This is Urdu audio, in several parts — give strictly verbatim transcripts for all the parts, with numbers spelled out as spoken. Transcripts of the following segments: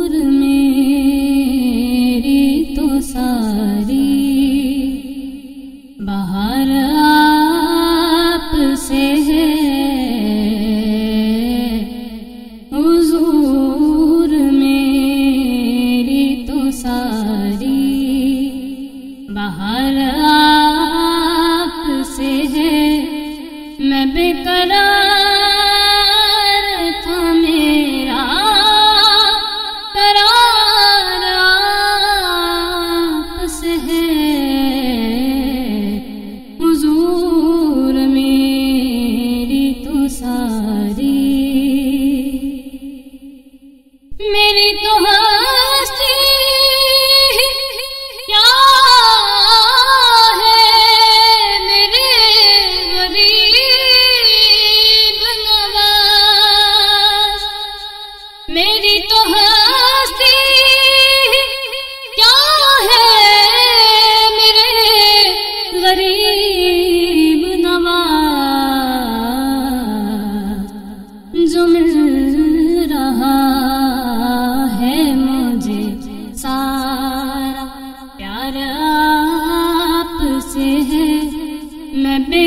میری تو ساری بہار آپ سے ہے، حضور میری تو ساری بہار آپ سے ہے، میں بے قرار تھا میرا قرار آپ سے ہے، حضور میری تو ساری میری تو ہستی کیا ہے، میرے غریب نواز، میری تو ہستی کیا ہے، میرے غریب نواز، جو مل رہا ہے مجھے سارا پیار آپ سے ہے، میں بے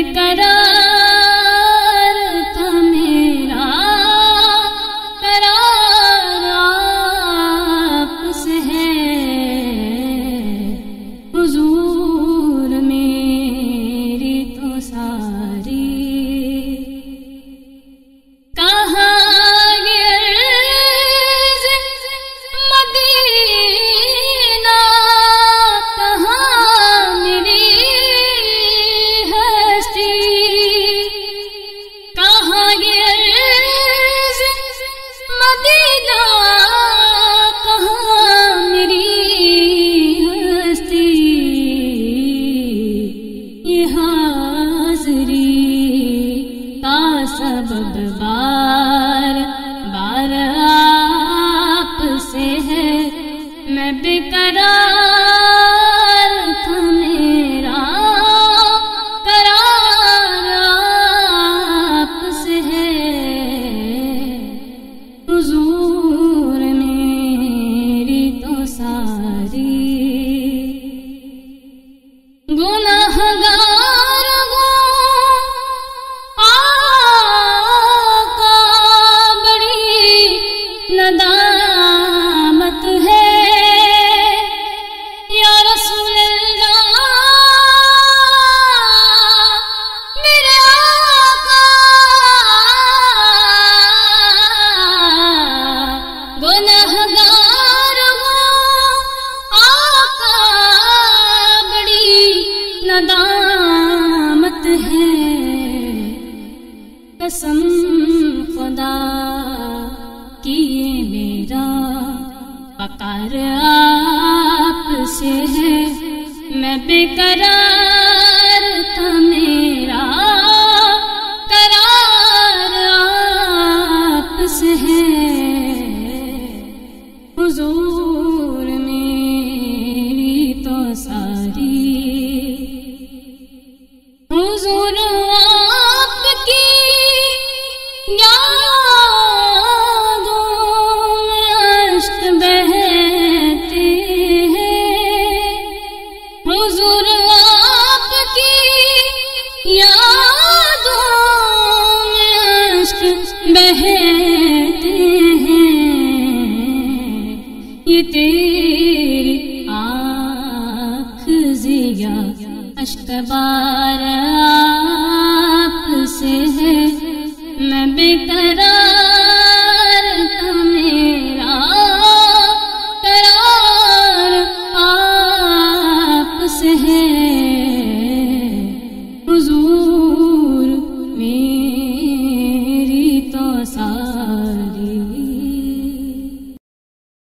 قرار تھا میرا قرار آپ سے ہے، حضور میری تو ساری کہاں مدینہ کہاں میری ہستی، کہاں یہ مدینہ کہاں میری ہستی، یہ حاضری کا سبب بار بار آپ سے ہے، میں بے قرار تھا میرا قرار آپ سے ہے، حضور میری تو ساری گناہگار ہوں آقا بڑی ندامت ہے، یا رسول اللہ میرے آقا، گناہگار ہوں آقا بڑی ندامت ہے، قسم خدا کی یہ میرا وقار آپ سے ہے، میں بے قرار تھا میرا قرار آپ سے ہے، حضور میری تو ساری حضور آپ کی یادوں میں اشک بہتے ہیں، حضور آپ کی یادوں میں اشک بہتے ہیں، یہ تیری آنکھ ضیا اشک بار